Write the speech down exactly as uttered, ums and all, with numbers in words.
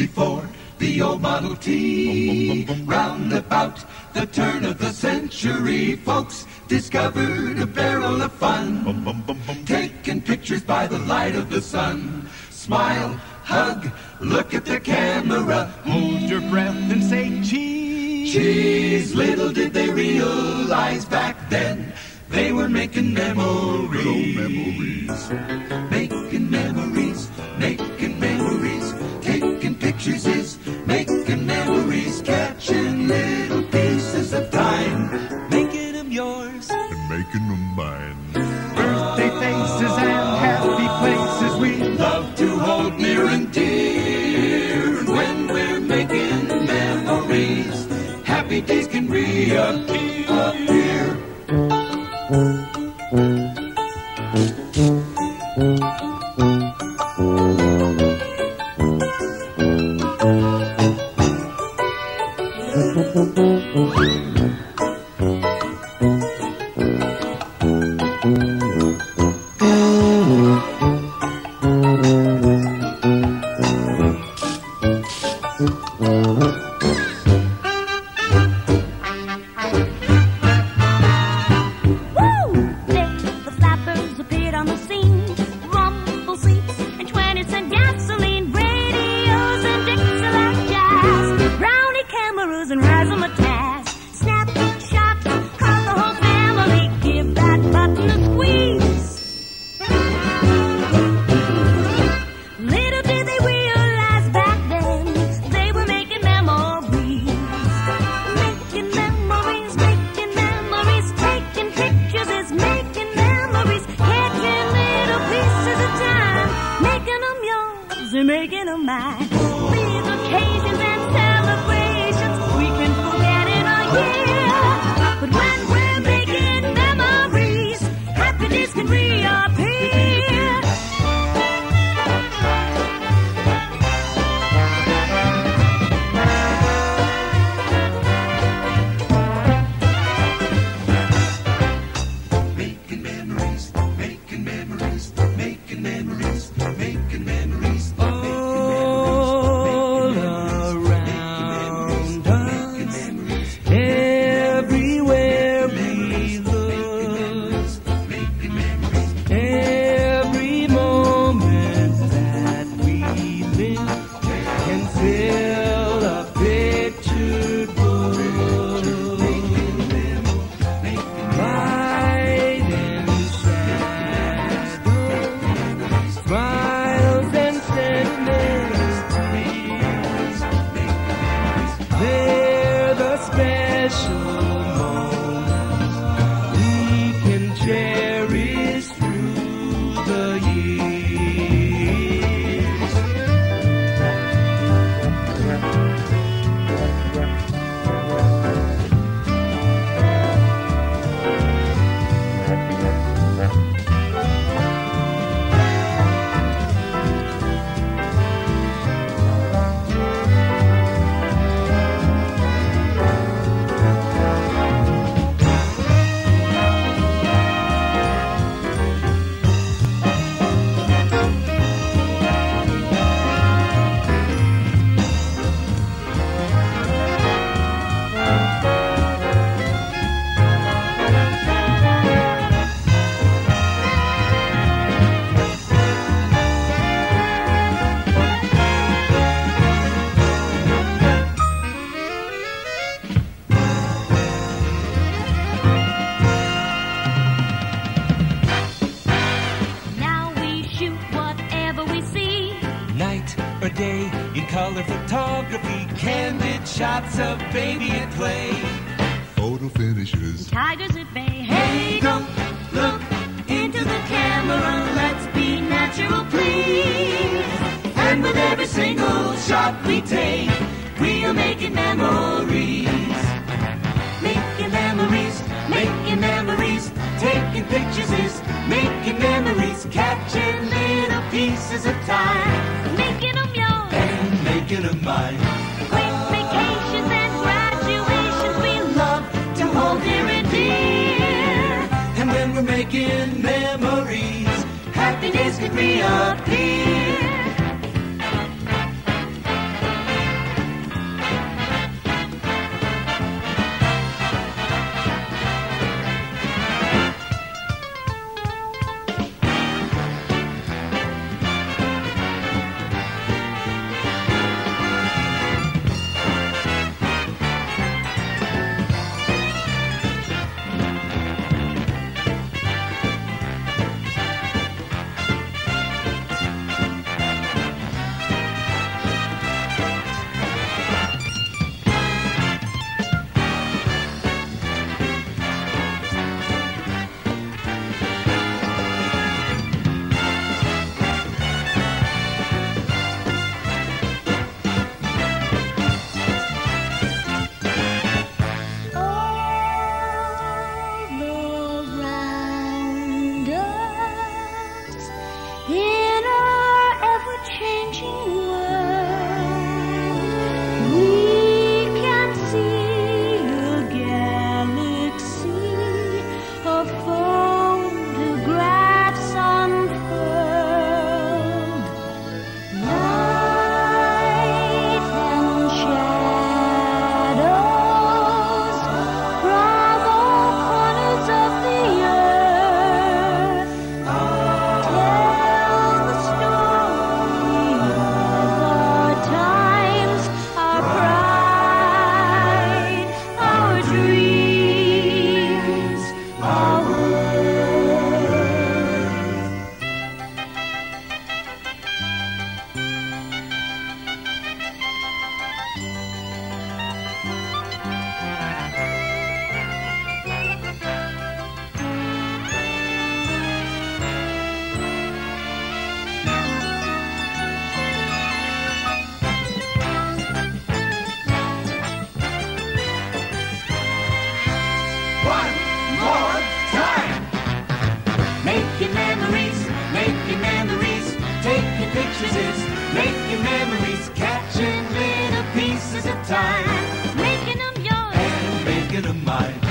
before the old Model T. Round about the turn of the century, folks discovered a barrel of fun, taking pictures by the light of the sun. Smile, hug, look at the camera, hold your breath and say cheese. Cheese. Little did they realize back then they were making memories. memories. Making memories, making memories. Taking pictures is making memories. Catching little pieces of time, making them yours and making them mine. Birthday faces and happy places we love to hold near and dear. And when we're making memories, happy days can reappear. shots of baby at play. Photo finishes. Tigers at bay. Hey, don't look into the camera. Let's be natural, please. And with every single shot we take, we are making memories. Making memories, making memories. Taking pictures is making memories. Catching little pieces of time. Making them yours. And making them mine. Great vacations and graduations we love to hold dear and dear. And when we're making memories, happiness could reappear. Making memories, catching little pieces of time, making them yours and making them mine.